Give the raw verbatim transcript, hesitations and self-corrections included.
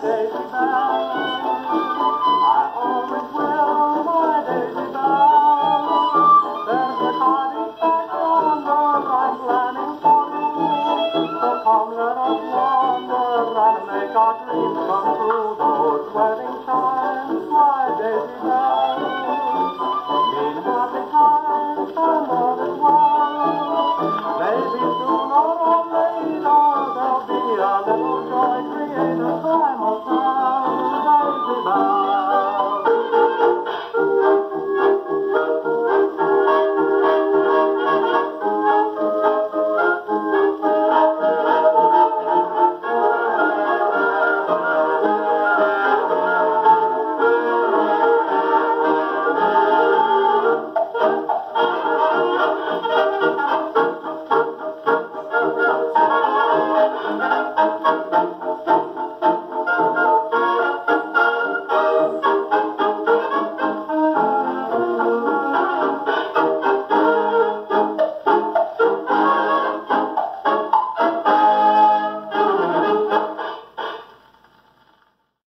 Daisy Bell. I always will, my Daisy Bell. There's a cottage back yonder I'm planning for you. So come, let us wander and make our dreams come true. Those wedding chimes, my Daisy Bell.